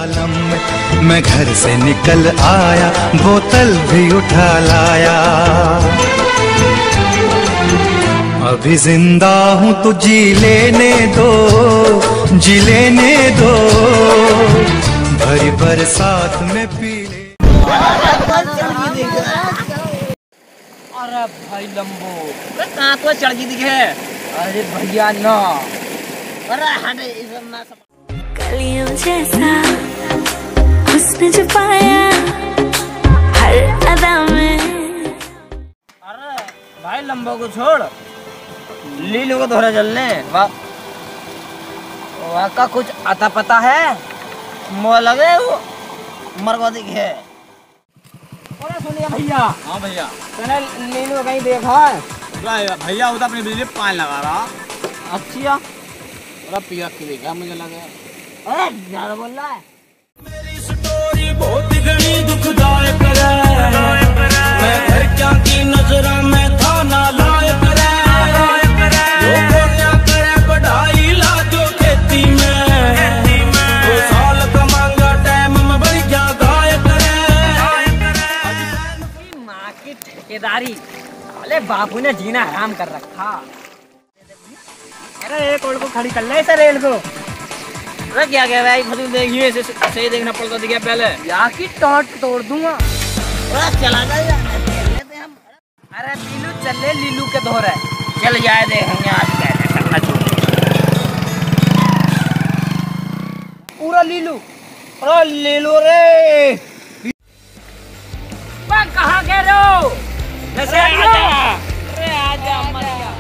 आलम में मैं घर से निकल आया, बोतल भी उठा लाया। अभी जिंदा हूँ तो जी लेने दो, जी लेने दो, भरी बरसात में पी ले। अरे भाई लंबो कहाँ तो चढ़ गई दिखे। अरे भैया ना, अरे हटे इधर ना। कलियों जैसा हुस्न छुपाया हर अदा में। अरे भाई लंबो को छोड़, लीलू को धोरा चलने। वाह का कुछ आता पता है, मुँह लगे वो मरवा दिखे। अरे सुनिए भैया। हाँ भैया, मैंने लीलू कहीं देखा है? भैया वो तो अपनी बिजली पानी लगा रहा। अच्छा, पूरा पिया के देखा मुझे लगा। अरे ज्यादा बोल रहा है। मेरी स्टोरी बहुत घनी दुखदायक है, मैं घर क्या की नजरा में था ना लायक है। जो कोन्या करे बढ़ाई ला जो खेती में, वो साल कमांगा टाइम में बढ़ गया गायक है। माँ की ठेकेदारी, अरे बापू ने जीना हराम कर रखा। अरे एक और को खड़ी कर ले इस रेल को। अरे क्या कह रहा है भाई, देखिए सही देखना पड़ता दिखा पहले। यहाँ की टॉट तोड़ दूंगा। अरे चला जा, अरे लीलू चल ले, लीलू के धोर है। चल जाए देखेंगे आज क्या पूरा लीलू। अरे लीलू रे कहाँ कह रहे हो? अरे आजा मर गया।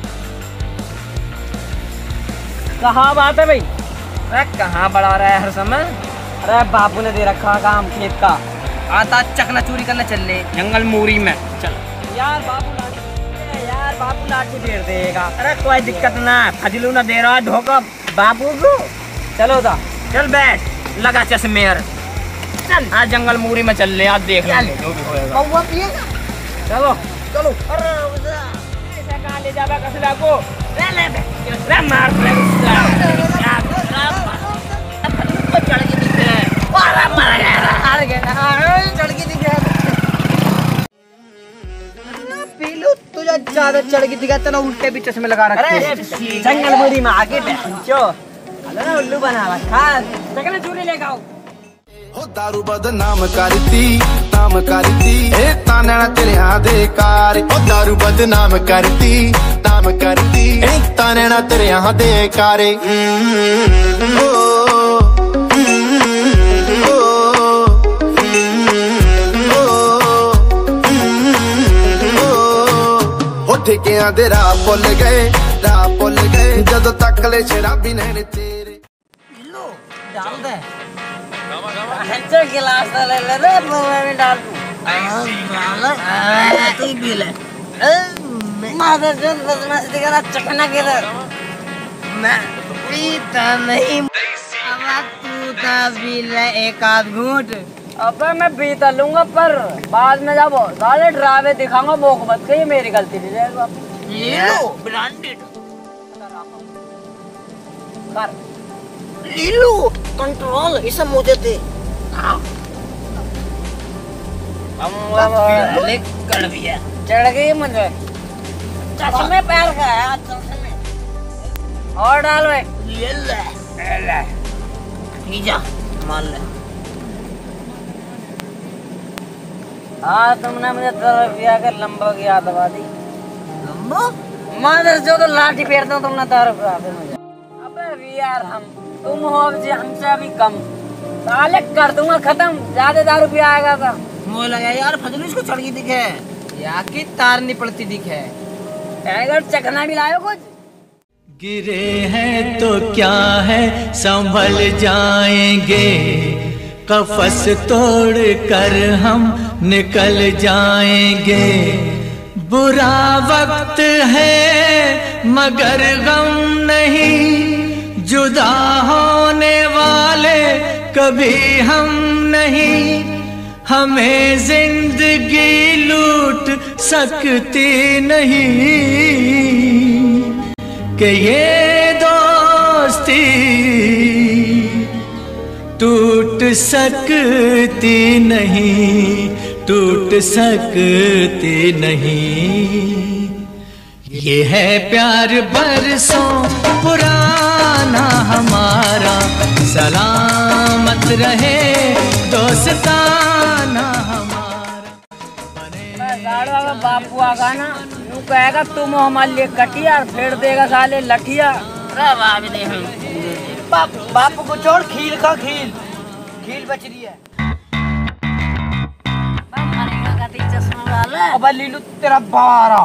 कहाँ बात है भाई? अरे कहाँ बढ़ा रहा है हर समय? अरे बापू ने दे रखा काम खेत का, आता चकना चूरी करने चल ले जंगल मूरी में। चल यार बापू लाठी फेर देगा। अरे कोई दिक्कत ना, फजलू ना दे रहा धोखा बापू को। चलो था, चल बैठ लगा चश्मेर, चल आज जंगल मूरी में चल ले, आज देख लेंगे जो भी होएगा। चलो चलो। अरे ऐसा कहाँ ले जावा कसला को? रे मार चढ़ के दिख रहे हैं। चढ़ के दिख रहे पीलू, तुझे ज्यादा चढ़ के दिखा तो उल्टे भी चश्मे लगा रखे। जंगल मूरी में आगे बैठो, उल्लू बना रखा। चकना चूरी ले आओ। हो दारू बदनाम करती ए ताना तेरे दे कार। हो दारू बदनाम करती ए ताना तेरे दे कारे। हो ठेकियां दे राह भुल गए जदों तक ले शराबी नैन तेरे। डाल दे गिलास ले ले रे, में डाल दूं। तू पी ले। मादर जो बदमाशी दिखा चखना के मैं पीता नहीं। अब तू तो पी ले एक आध घूंट। अब मैं पीता लूंगा, पर बाद में जब सारे ड्रावे दिखाऊंगा वो मत कही मेरी गलती नहीं रहेगा। लीलू ब्रांडेड कर, लीलू कंट्रोल इसे मुझे दे। चढ़ गई मुझे चश्मे पहन का है। और डाल भाई, ये ले जा मान ले। हाँ तुमने मुझे तरफ कर लंबो की याद दबा दी। लंबो मादर जो तो लाठी फेरते हो तुमने तरफ मुझे। अबे यार हम तुम हो हमसे अभी कम, साले कर दूंगा खत्म। ज्यादा दारू पी आएगा था मुझे लगा यार फजलू इसको चढ़ की दिखे या की तार नहीं पड़ती दिखे। टाइगर चखना भी लायो कुछ। गिरे हैं तो क्या है संभल जाएंगे, कफस तोड़ कर हम निकल जाएंगे। बुरा वक्त है मगर गम नहीं, जुदा होने वाले कभी हम नहीं। हमें जिंदगी लूट सकती नहीं कि ये दोस्ती टूट सकती नहीं, टूट सकती नहीं। ये है प्यार बरसों पुराना हमारा, सलामत रहे दोस्ताना हमारा। बापू आगा ना तू कहेगा तुम हमारे लिए कटिया, फेर देगा साले लठिया। बापू को छोड़, खील खा, खील खील बच रही है। अब लीलू तेरा बारा।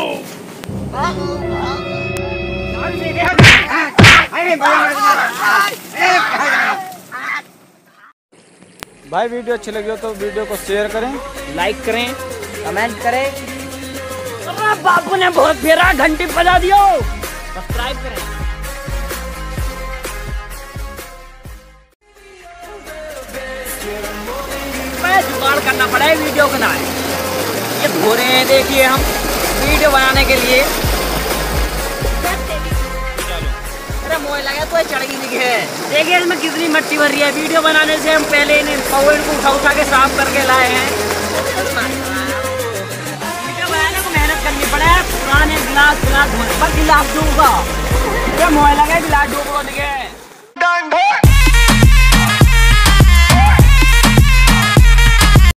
भाई वीडियो अच्छी लगी हो तो वीडियो को शेयर करें, लाइक करें, कमेंट करें। अरे बापू ने बहुत फेरा, घंटी बजा दियो। सब्सक्राइब करें। जुगाड़ करना पड़ा है वीडियो का। ये धो रहे हैं, देखिए हम वीडियो बनाने के लिए। अरे मोह लगा तो चढ़ी दिखे। देखिए इसमें कितनी मिट्टी भर रही है। वीडियो बनाने से हम पहले इन्हें पौड़ को उठा के साफ करके लाए हैं। वीडियो बनाने को मेहनत करनी पड़े। पुराने गिलास धोने पर गिलास डूबा। मोह लगा गिलास डूब।